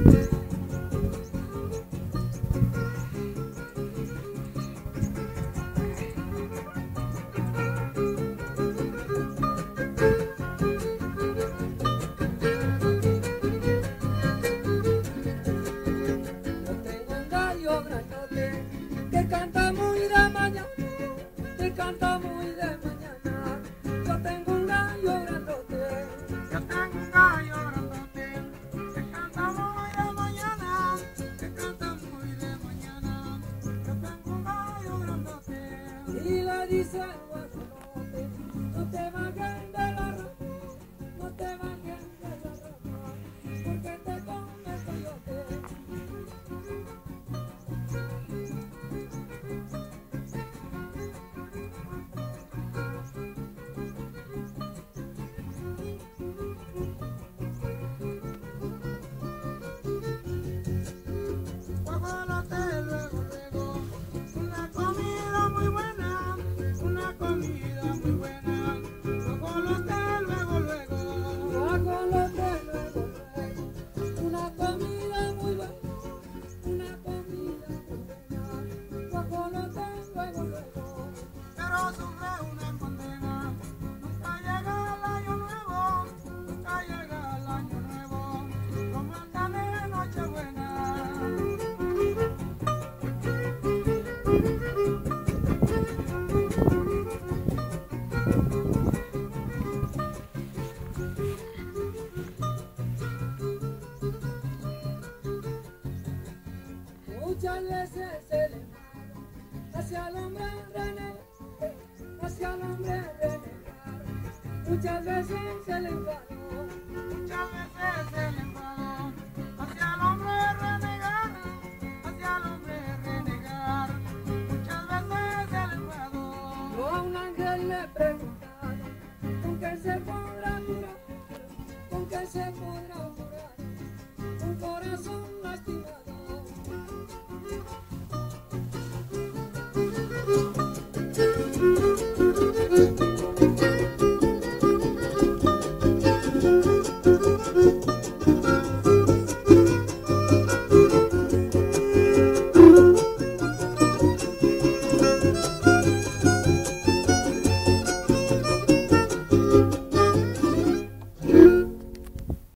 Que canta muy de mañana, que canta muy de mañana. Yo tengo un gallo grandote, Yo tengo un gallo grandote, que canta muy de mañana, que canta muy de mañana. Yo tengo un gallo grandote. y le dice al guajolote, no te bajes de la rama, no te bajes de la rama, porque te come el coyote. Guajolote, luego, luego, una comida muy buena, una comida muy buena. Guajolote, luego, luego. Guajolote, luego, luego, una comida muy buena, una comida muy buena. Guajolote, luego, luego. Pero sufre una condena, nunca llega el año nuevo, nunca llega el año nuevo, lo matan en Nochebuena. Muchas veces se le hacia el hombre renegar, hacia el hombre renegar. Muchas veces se le enfadó, Muchas veces se le enfadó, hacia el hombre renegar, hacia el hombre renegar. Muchas veces se le enfadó. yo a un ángel le preguntaron, ¿con qué se podrá curar? ¿Con qué se podrá